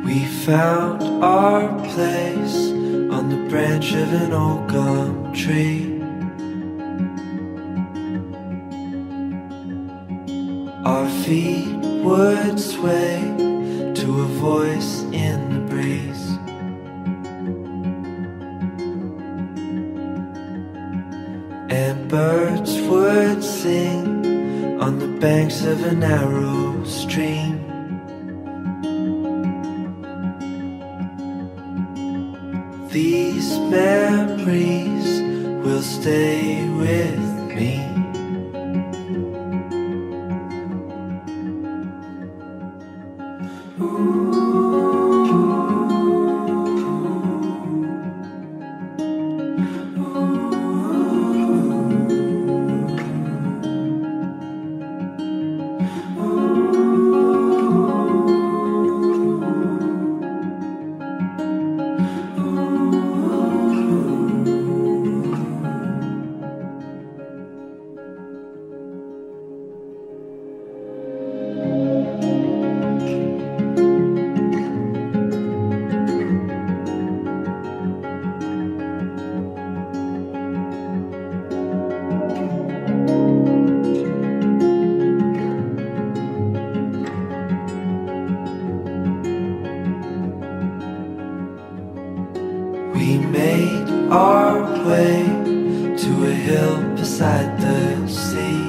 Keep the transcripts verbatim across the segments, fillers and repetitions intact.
We found our place on the branch of an old gum tree. Our feet would sway to a voice in the breeze. And birds would sing on the banks of a narrow stream. These memories will stay with me. We made our way to a hill beside the sea.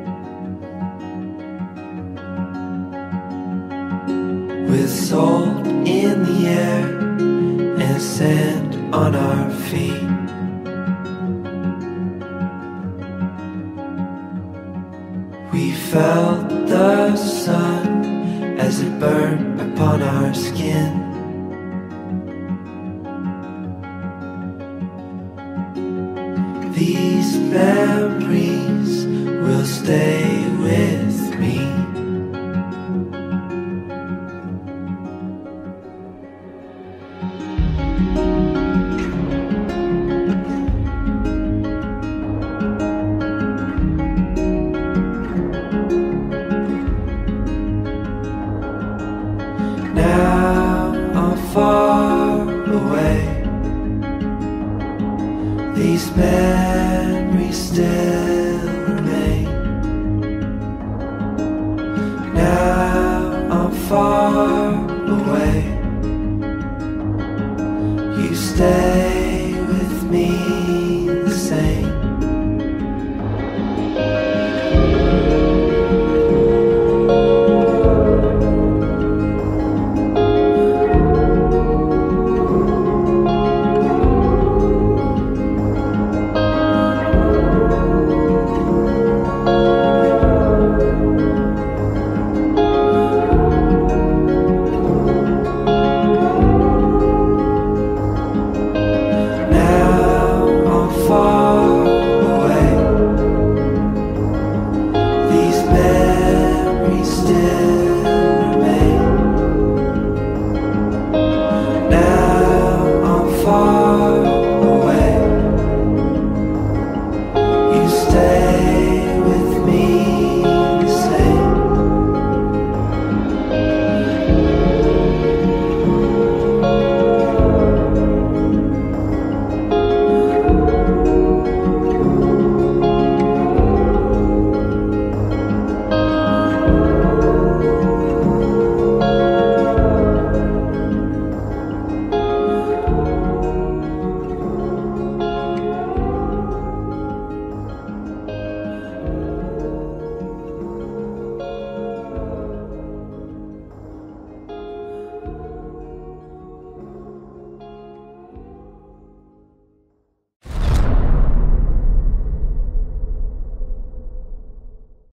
With salt in the air and sand on our feet. We felt the sun as it burned upon our skin. These memories will stay with me. Now I'm far away. These memories still remain. Now I'm far away. You stay with me.